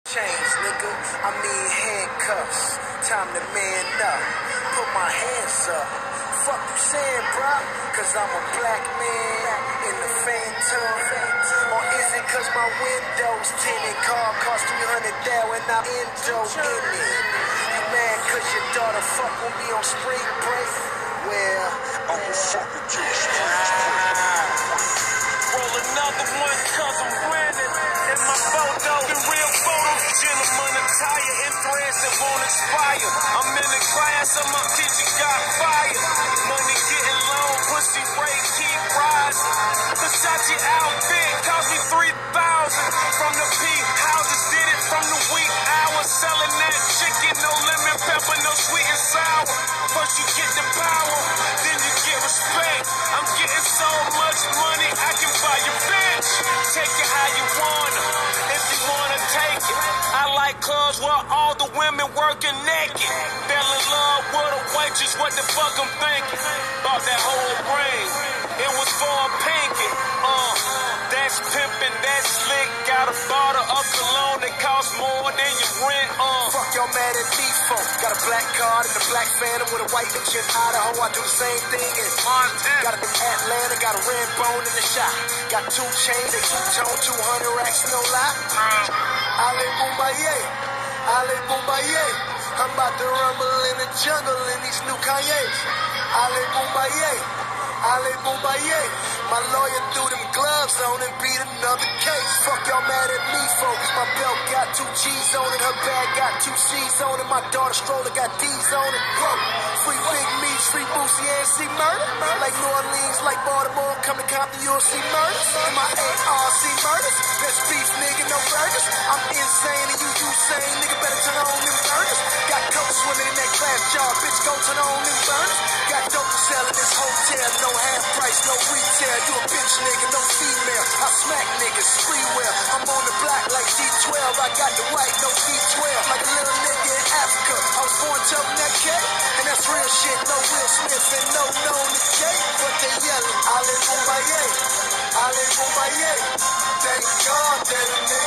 Chains, nigga, I mean handcuffs. Time to man up, put my hands up. Fuck you saying, bro? Cause I'm a black man in the phantom. Or is it cause my windows tinted? Car cost 300 down and I'm endo in it. You mad cause your daughter fuck with me on spring break? Well, I'ma fuck with you on spring break. Roll another one cause I'm winning. In my photo, the real photo. Gentleman attire and threads that won't expire. I'm in the class of my teacher got fired. Money getting low, pussy rate keep rising. Versace outfit cost me 3,000. From the peak houses, did it from the week hours. Selling that chicken, no lemon pepper, no sweet and sour. First you get the power, then you get respect. I'm getting so much money, I can buy your bitch. Take it how you wanna, if you wanna take it. I like clubs where all the women working naked. Fell in love with a waitress, what the fuck I'm thinking? Bought that whole ring, it was for a pinky. That's pimpin', that's slick. Got a bottle of cologne that costs more than your rent. Fuck y'all mad at me for? Got a black card and a black Phantom with a white bitch in Idaho. I do the same thing in Montana. Got a in Atlanta, got a red bone in the shop. Got 2 chains and 2-tone, 200 racks, no lie. Ale Boombaye, Ale Boombaye. I'm about to rumble in the jungle in these new Kanye's. Ale Boombaye, Ale Boombaye. My lawyer threw them gloves on and beat another case. Fuck y'all mad at me for? My belt got 2 G's on it, her bag got 2 C's on it. My daughter stroller got D's on it. Whoa. Free Big Meats, free Boosie and see murder. Like New Orleans, like Baltimore, come to Compton, you'll see murders. And my ARC murders. Best beef, nigga, no burgers. I'm insane and you sane, nigga, better turn on them burners. Got coke swimming in that glass jar, bitch, go turn on them burners. Got dope to sell in this hotel, no half price, no retail. You a bitch, nigga, no female. I smack niggas, freeware. I'm on the block like D12. I got the right, no D12. Like a little nigga in Africa. I was born telling that K. And that's real shit, no Will Smith and no known to K. But they yelling, Ale Boombaye, Ale Boombaye. Thank God that a nigga